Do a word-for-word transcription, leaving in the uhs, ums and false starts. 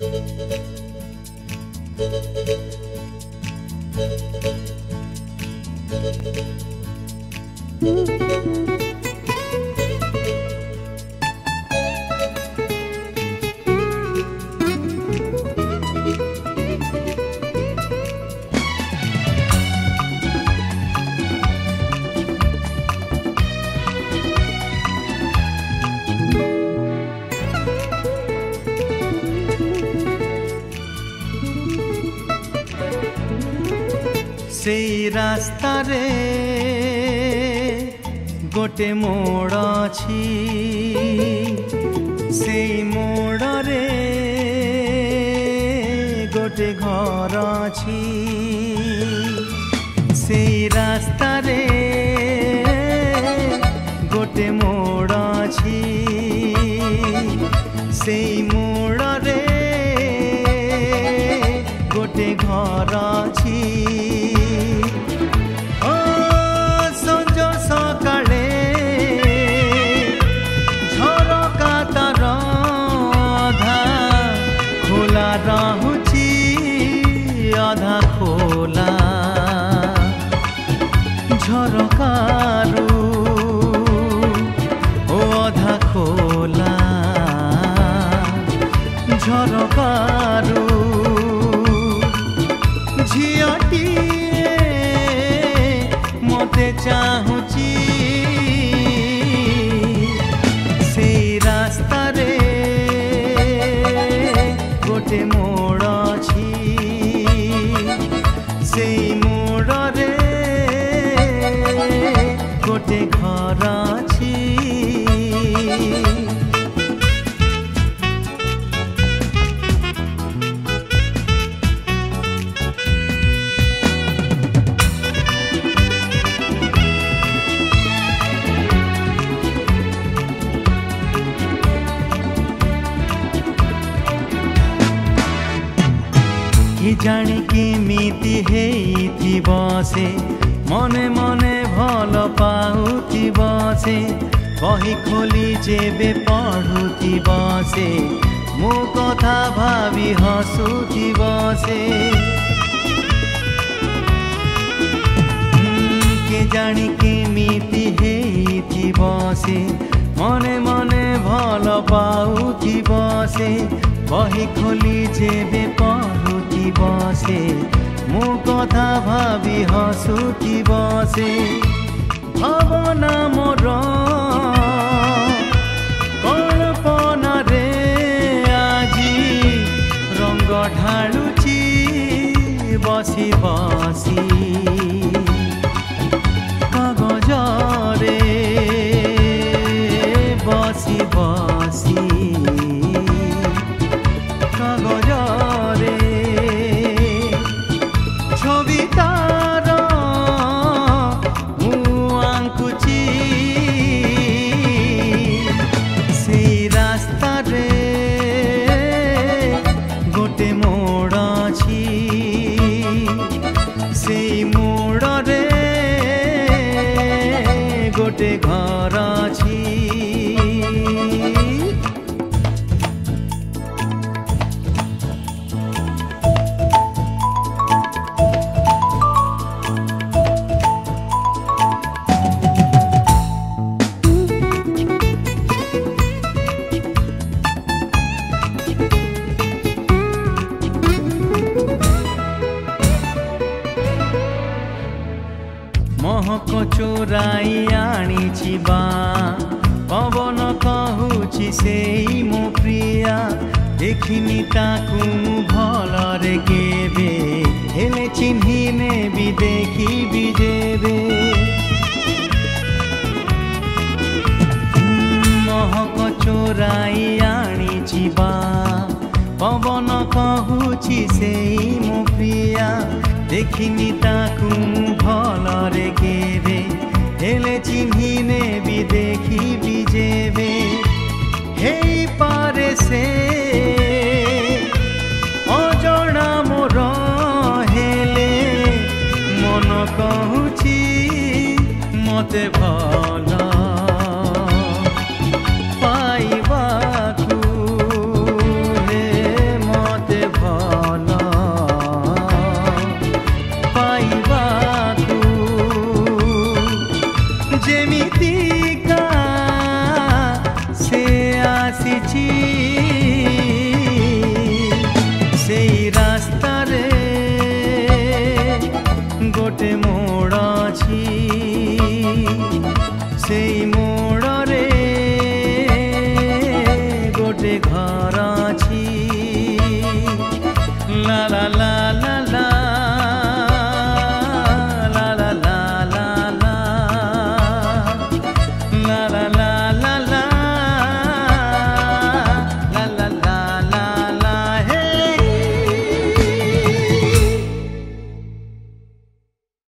सेई रास्ता रे गोटे मोड़ अछि सेई मोड़ रे गोटे घर अछि सेई रास्ता रे गोटे मोड़ अछि सेई मोड़ रे गोटे घर अछि आधा खोला झरकारू ओ आधा खोला झरकारू झियटिए मते चाहुची सेई रास्ता रे गोटे मोड़ अछि सेई मोड़ रे गोटे घर अछि कि जानी केमिति हेइथिब से मने मने भल पाउथिब से कही खोली जेबे पढ़ुथिब से मो कथा भावी हसुथिब से के जानी केमिति हेइथिब से मने मने भल पाउथिब से कही खोली जेबे पढ़ुथिब से मो कथा भावी हसुथिब से भावना मोर कल्पना रे आजी रंग ढालुची बसी बसी कागजरे बसी बसी कागजरे छवि तार मु आंकुची सेई रास्ता रे गोटे मोड़ अछि सेई मोड़ रे गोटे घर अछि महक चोराई आनी बा पवन कहूची सेई मो प्रिया देखिनी ताकू भलरे केबे हेले चिन्हिने भी देखी जेबे महक चोराई आनी बा पवन कहूची सेई मो प्रिया देखिनी ताकू भलरे केबे हेले चिन्हिने भी देखी जेबे हेई पारे से अजणा मोर हेले मन कहूची मते भल पाइबाकू हे मते ଆସିଛି